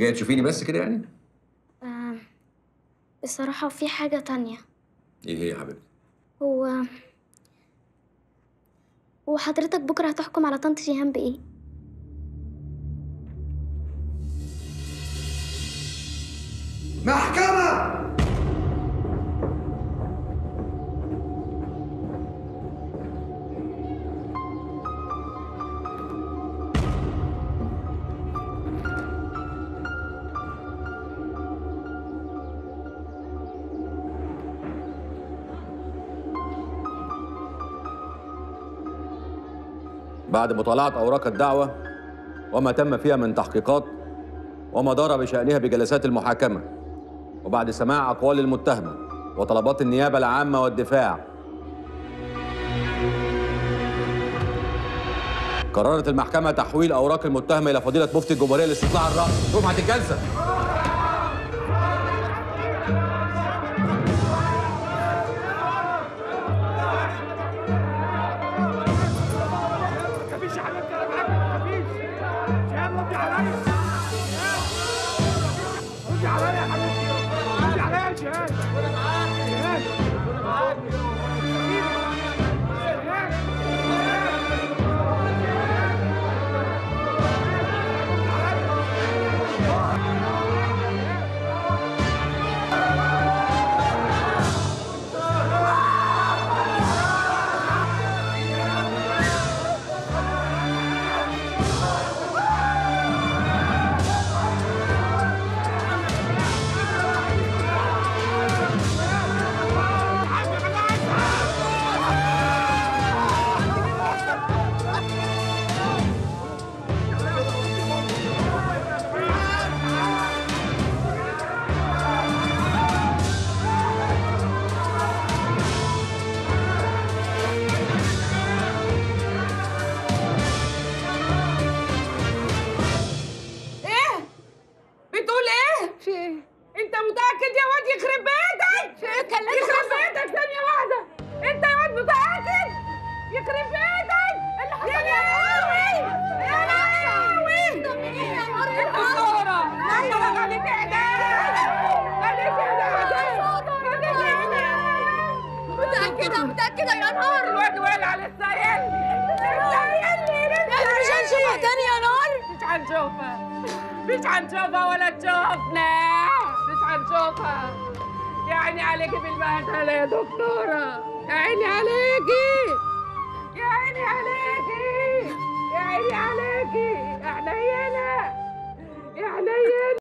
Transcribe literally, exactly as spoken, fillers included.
جايه تشوفيني بس كده يعني؟ آه بصراحة في حاجة تانية. ايه هي يا حبيبتي؟ هو هو حضرتك بكرة هتحكم على طنط جيهان بإيه؟ محكمة! بعد مطالعة أوراق الدعوة وما تم فيها من تحقيقات وما دار بشأنها بجلسات المحاكمة، وبعد سماع أقوال المتهمة وطلبات النيابة العامة والدفاع، قررت المحكمة تحويل أوراق المتهمة إلى فضيلة مفتي الجمهورية لاستطلاع الرأي. رفعت الجلسة. مفيش يا حبيبتي، انا معاك. مفيش جيهان، ردي عليا. ردي عليا يا حبيبتي، ردي عليا يا جيهان. وانا معاك جيهان، وانا معاك متأكدة يا نار؟ الواد وقع على السيل. السيل احنا مش هنشوفها تاني يا نار؟ مش هنشوفها، مش هنشوفها ولا تشوفنا، مش هنشوفها. يا عيني عليكي بالبهدلة يا دكتورة، يا عيني عليكي، يا عيني عليكي، يا عيني عليكي، يا حنينة، يا حنينة.